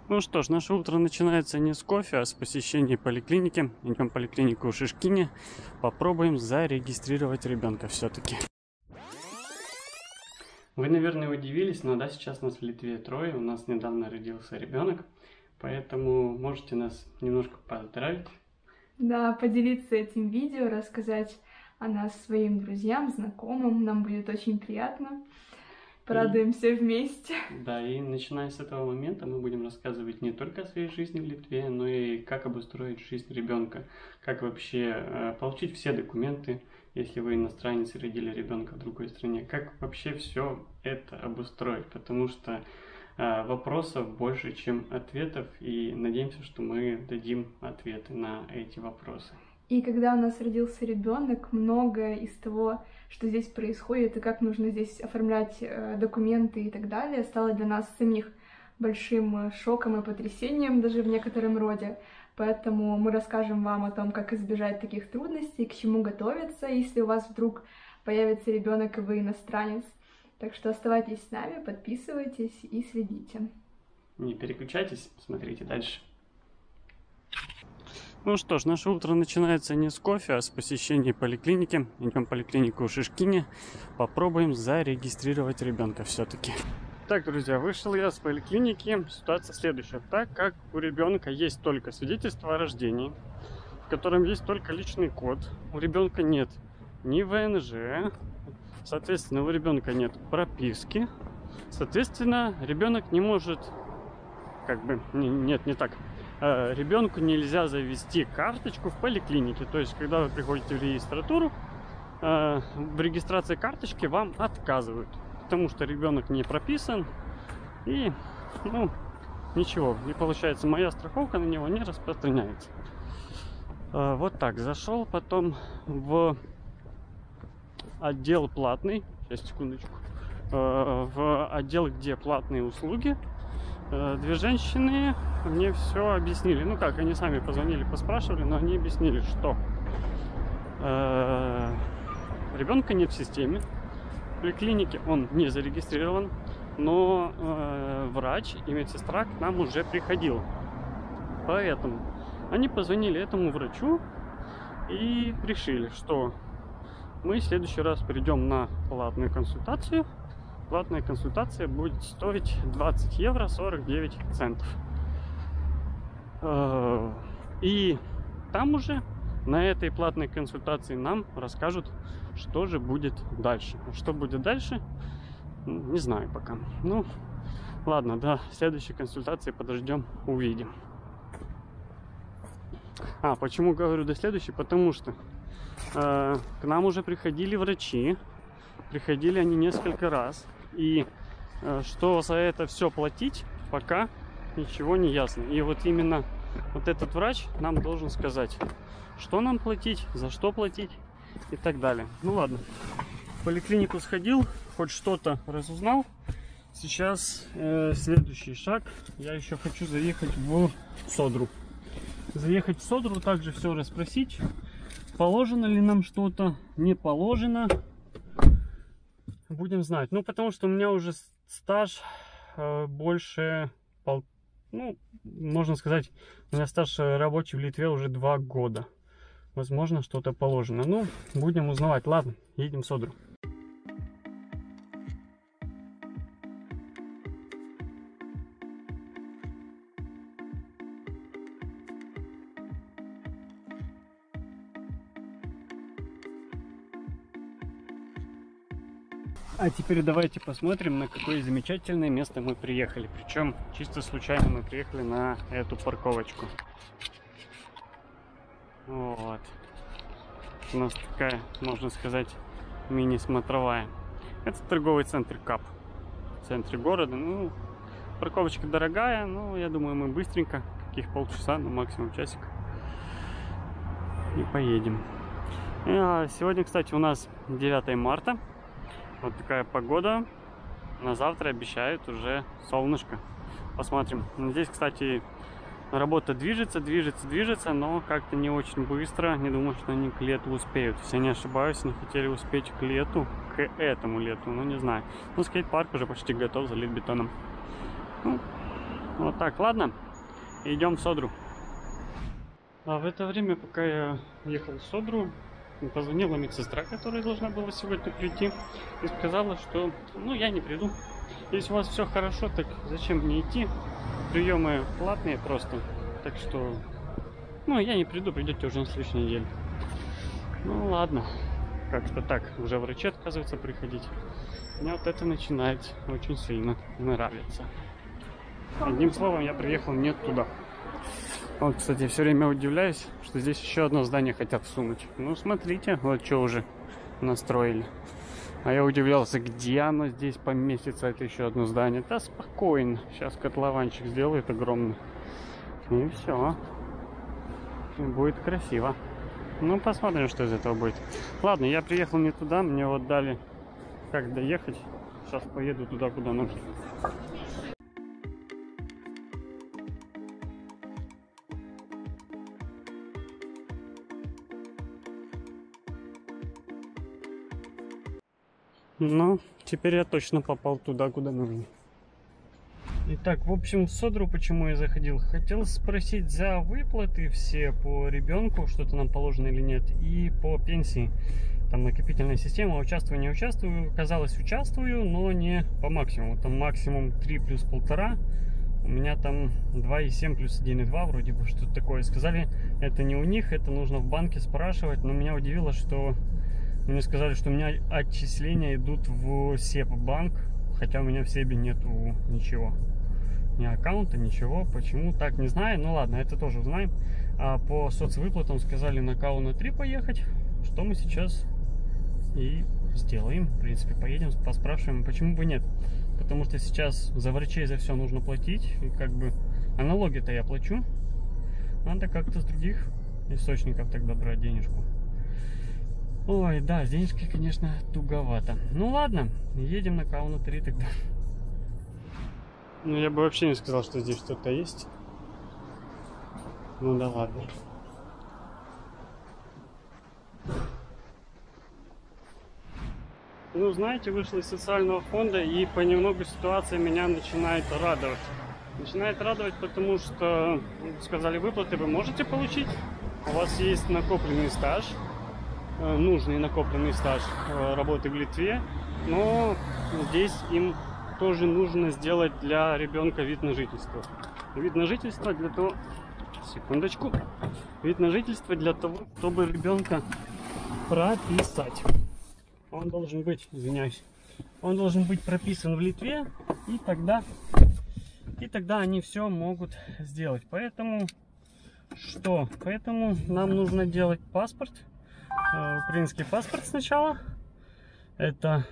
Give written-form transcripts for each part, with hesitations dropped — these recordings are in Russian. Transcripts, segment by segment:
Ну что ж, наше утро начинается не с кофе, а с посещения поликлиники. Идем в поликлинику у Шишкини. Попробуем зарегистрировать ребенка все-таки. Вы, наверное, удивились, но да, сейчас нас в Литве трое. У нас недавно родился ребенок. Поэтому можете нас немножко поздравить. Да, поделиться этим видео, рассказать о нас своим друзьям, знакомым. Нам будет очень приятно. Порадуемся вместе. Да, и начиная с этого момента мы будем рассказывать не только о своей жизни в Литве, но и как обустроить жизнь ребенка, как вообще получить все документы, если вы иностранец и родили ребенка в другой стране, как вообще все это обустроить, потому что вопросов больше, чем ответов, и надеемся, что мы дадим ответы на эти вопросы. И когда у нас родился ребенок, многое из того, что здесь происходит, и как нужно здесь оформлять документы и так далее, стало для нас самих большим шоком и потрясением даже в некотором роде. Поэтому мы расскажем вам о том, как избежать таких трудностей, к чему готовиться, если у вас вдруг появится ребенок и вы иностранец. Так что оставайтесь с нами, подписывайтесь и следите. Не переключайтесь, смотрите дальше. Ну что ж, наше утро начинается не с кофе, а с посещения поликлиники. Идем в поликлинику у Шишкини. Попробуем зарегистрировать ребенка все-таки. Так, друзья, вышел я с поликлиники. Ситуация следующая. Так как у ребенка есть только свидетельство о рождении, в котором есть только личный код, у ребенка нет ни ВНЖ, соответственно, у ребенка нет прописки, соответственно, ребенок не может, не так. Ребенку нельзя завести карточку в поликлинике. То есть, когда вы приходите в регистратуру, в регистрации карточки вам отказывают, потому что ребенок не прописан, и, ничего, не получается. Моя страховка на него не распространяется. Вот так, зашел потом в отдел платный, сейчас, секундочку, в отдел, где платные услуги. Две женщины мне все объяснили. Они сами позвонили, поспрашивали, но они объяснили, что ребенка нет в системе, в поликлинике он не зарегистрирован, но врач и медсестра к нам уже приходил. Поэтому они позвонили этому врачу и решили, что мы в следующий раз придем на платную консультацию. Платная консультация будет стоить 20 евро 49 центов. И там уже на этой платной консультации нам расскажут, что же будет дальше. Что будет дальше, не знаю пока. Ладно, до следующей консультации подождем, увидим. Почему говорю до следующей? Потому что к нам уже приходили врачи. Приходили они несколько раз. И что за это все платить, пока ничего не ясно. И вот именно вот этот врач нам должен сказать, что нам платить, за что платить и так далее. Ладно, в поликлинику сходил, хоть что-то разузнал. Сейчас следующий шаг. Я еще хочу заехать в Содру. Заехать в Содру, также все расспросить, положено ли нам что-то, не положено. Будем знать. Потому что у меня уже стаж больше, можно сказать, у меня стаж рабочий в Литве уже 2 года. Возможно, что-то положено. Будем узнавать. Ладно, едем в Содру. А теперь давайте посмотрим, на какое замечательное место мы приехали. Причем чисто случайно мы приехали на эту парковочку. Вот. У нас такая, можно сказать, мини-смотровая. Это торговый центр КАП. В центре города. Парковочка дорогая, но я думаю, мы быстренько, каких полчаса, максимум часик, и поедем. Сегодня, кстати, у нас 9 марта. Вот такая погода. На завтра обещают уже солнышко. Посмотрим. Здесь, кстати, работа движется, но как-то не очень быстро. Не думаю, что они к лету успеют. Если я не ошибаюсь, они хотели успеть к лету, к этому лету. Не знаю. Скейт-парк уже почти готов, залит бетоном. Вот так, ладно, идем в Содру. А в это время, пока я ехал в Содру, позвонила медсестра, которая должна была сегодня прийти, и сказала, что ну я не приду. Если у вас все хорошо, так зачем мне идти? Приемы платные просто. Так что ну я не приду, придете уже на следующей неделе. Ну ладно. Как-то так. Уже врачи отказываются приходить. Мне вот это начинает очень сильно нравиться. Одним словом, я приехал не туда. Вот, кстати, все время удивляюсь, что здесь еще одно здание хотят всунуть. Ну, смотрите, вот что уже настроили. А я удивлялся, где оно здесь поместится, это еще одно здание. Да спокойно. Сейчас котлованчик сделает огромный. И все. И будет красиво. Ну, посмотрим, что из этого будет. Ладно, я приехал не туда, мне вот дали как доехать. Сейчас поеду туда, куда нужно. Ну, теперь я точно попал туда, куда нужно. Итак, в общем, в Содру почему я заходил? Хотел спросить за выплаты все по ребенку, что-то нам положено или нет, и по пенсии. Там накопительная система, участвую, не участвую. Казалось, участвую, но не по максимуму. Там максимум 3 плюс 1,5. У меня там 2,7 плюс 1,2 вроде бы, что-то такое. Сказали, это не у них, это нужно в банке спрашивать. Но меня удивило, что мне сказали, что у меня отчисления идут в СЕБ-банк, хотя у меня в СЕБе нету ничего. Ни аккаунта, ничего. Почему? Так, не знаю. Ну ладно, это тоже узнаем. А по соцвыплатам сказали на Кауна 3 поехать. Что мы сейчас и сделаем. В принципе, поедем, поспрашиваем, почему бы нет. Потому что сейчас за врачей за все нужно платить. И как бы, а налоги-то я плачу. Надо как-то с других источников тогда брать денежку. Ой, да, с денежкой, конечно, туговато. Ну ладно, едем на Кауна 3 тогда. Ну, я бы вообще не сказал, что здесь что-то есть. Ну да ладно. Ну, знаете, вышел из социального фонда, и понемногу ситуация меня начинает радовать. Начинает радовать, потому что сказали, выплаты вы можете получить. У вас есть накопленный стаж, нужный накопленный стаж работы в Литве, но здесь им тоже нужно сделать для ребенка вид на жительство. Вид на жительство для того... Секундочку. Вид на жительство для того, чтобы ребенка прописать. Он должен быть, извиняюсь, он должен быть прописан в Литве, и тогда они все могут сделать. Поэтому что? Поэтому нам нужно делать паспорт, украинский паспорт сначала. Это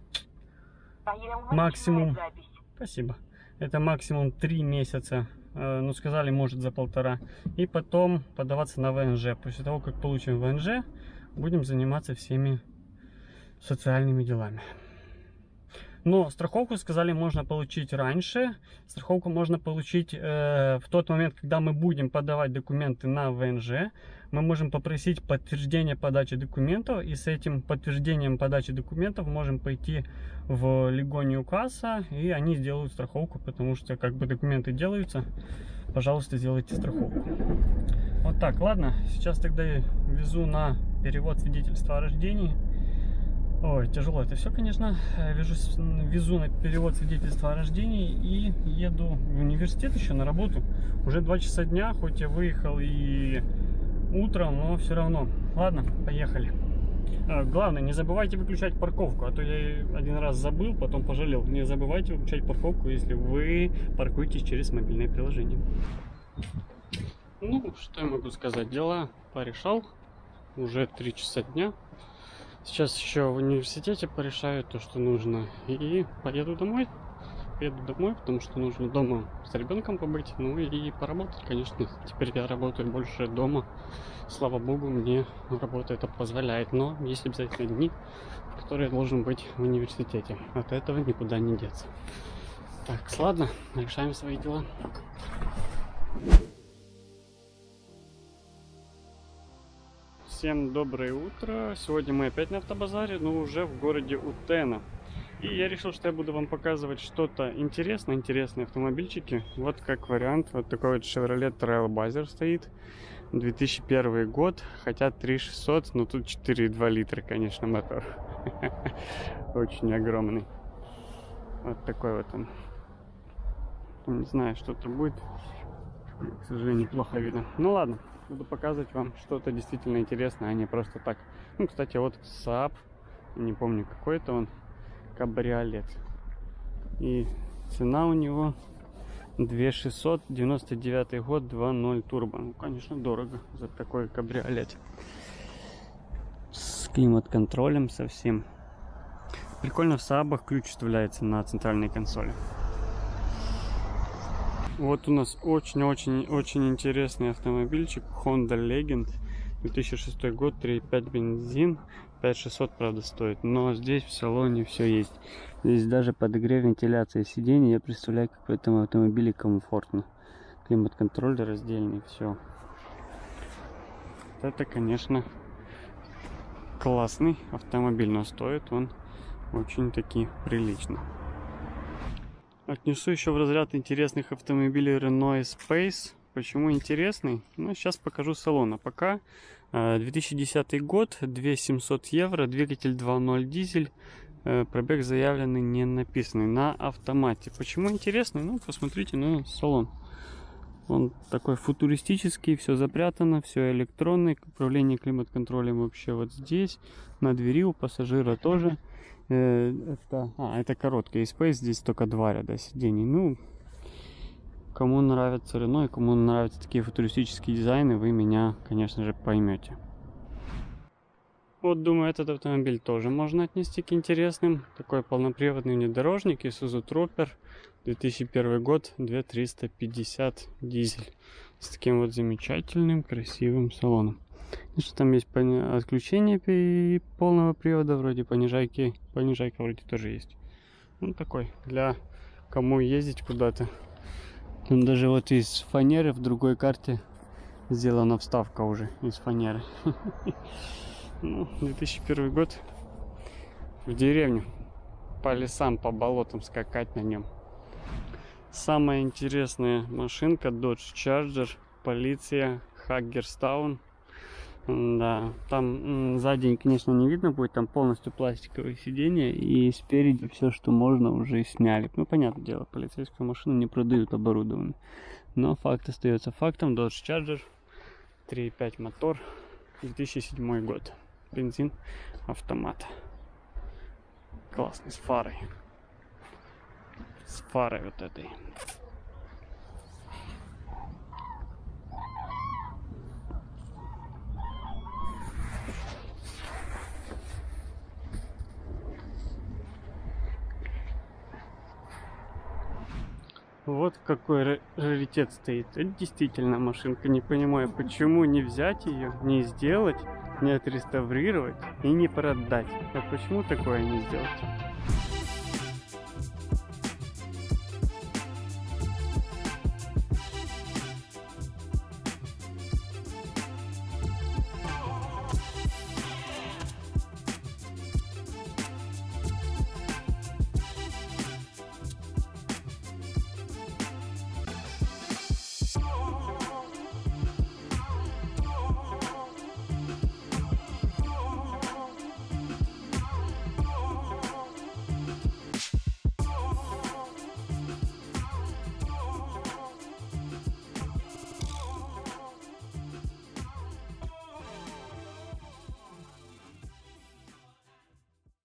максимум, спасибо, это максимум 3 месяца. Ну, сказали, может, за 1,5. И потом подаваться на ВНЖ. После того, как получим ВНЖ, будем заниматься всеми социальными делами. Но страховку, сказали, можно получить раньше. Страховку можно получить в тот момент, когда мы будем подавать документы на ВНЖ. Мы можем попросить подтверждение подачи документов. И с этим подтверждением подачи документов можем пойти в Легонию касса. И они сделают страховку, потому что как бы документы делаются. Пожалуйста, сделайте страховку. Вот так, ладно. Сейчас тогда я везу на перевод свидетельства о рождении. Ой, тяжело это все, конечно. Везу на перевод свидетельства о рождении и еду в университет еще на работу. Уже 2 часа дня, хоть я выехал и утром, но все равно. Ладно, поехали. Главное, не забывайте выключать парковку, а то я один раз забыл, потом пожалел. Не забывайте выключать парковку, если вы паркуетесь через мобильное приложение. Ну, что я могу сказать? Дела порешал. Уже 3 часа дня. Сейчас еще в университете порешаю то, что нужно. И поеду домой. Потому что нужно дома с ребенком побыть. Ну и поработать, конечно. Теперь я работаю больше дома. Слава богу, мне работа это позволяет. Но есть обязательно дни, в которые я должен быть в университете. От этого никуда не деться. Так, ладно, решаем свои дела. Всем доброе утро. Сегодня мы опять на автобазаре, но уже в городе Утена. И я решил, что я буду вам показывать что-то интересное, интересные автомобильчики. Вот как вариант, вот такой вот Chevrolet Trailblazer стоит. 2001 год, хотя 3600, но тут 4,2 литра, конечно, мотор. Очень огромный. Вот такой вот он. Не знаю, что-то будет. К сожалению, плохо видно. Ну ладно, буду показывать вам что-то действительно интересное, а не просто так. Ну, кстати, вот Saab, не помню, какой это он, кабриолет. И цена у него 2600, 99 год, 2.0 турбо. Ну, конечно, дорого за такой кабриолет. С климат-контролем совсем. Прикольно, в Saab'ах ключ вставляется на центральной консоли. Вот у нас очень интересный автомобильчик Honda Legend, 2006 год, 3.5 бензин, 5600, правда, стоит, но здесь в салоне все есть. Здесь даже подогрев, вентиляция сидений. Я представляю, как в этом автомобиле комфортно. Климат-контроль раздельный, все. Это, конечно, классный автомобиль, но стоит он очень-таки прилично. Отнесу еще в разряд интересных автомобилей Renault Espace. Почему интересный? Ну, сейчас покажу салон. А пока 2010 год, 2700 евро, двигатель 2.0 дизель, пробег заявленный, не написанный, на автомате. Почему интересный? Ну, посмотрите на салон. Он такой футуристический, все запрятано, все электронный, управление климат-контролем вообще вот здесь, на двери у пассажира тоже. Это короткий Espace, здесь только 2 ряда сидений. Ну, кому нравится Renault и кому нравятся такие футуристические дизайны, вы меня, конечно же, поймете. Вот, думаю, этот автомобиль тоже можно отнести к интересным. Такой полноприводный внедорожник Isuzu Trooper, 2001 год, 2350 дизель. С таким вот замечательным, красивым салоном. Что там есть отключение полного привода, вроде понижайка вроде тоже есть. Ну, такой, для кому ездить куда-то. Там даже вот из фанеры в другой карте сделана вставка уже из фанеры. Ну, 2001 год. В деревню. По лесам, по болотам скакать на нем. Самая интересная машинка Dodge Charger, полиция, Hagerstown. Да, там сзади, конечно, не видно будет, там полностью пластиковые сиденья, и спереди все, что можно, уже сняли. Ну, понятное дело, полицейскую машину не продают оборудованную. Но факт остается фактом. Dodge Charger, 3.5 мотор, 2007 год. Бензин, автомат. Классный, с фарой. С фарой вот этой. Вот какой раритет стоит. Это действительно машинка. Не понимаю, почему не взять ее, не сделать, не отреставрировать и не продать. А почему такое не сделать?